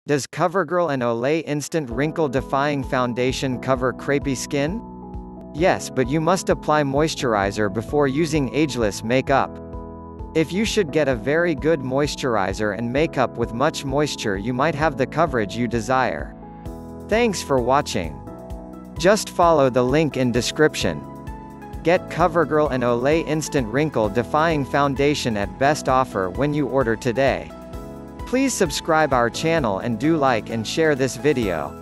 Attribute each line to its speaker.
Speaker 1: Does CoverGirl and Olay Instant Wrinkle-Defying Foundation cover crepey skin? Yes, but you must apply moisturizer before using ageless makeup. If you should get a very good moisturizer and makeup with much moisture, you might have the coverage you desire. Thanks for watching. Just follow the link in description. Get CoverGirl and Olay Instant Wrinkle-Defying Foundation at best offer when you order today. Please subscribe our channel and do like and share this video.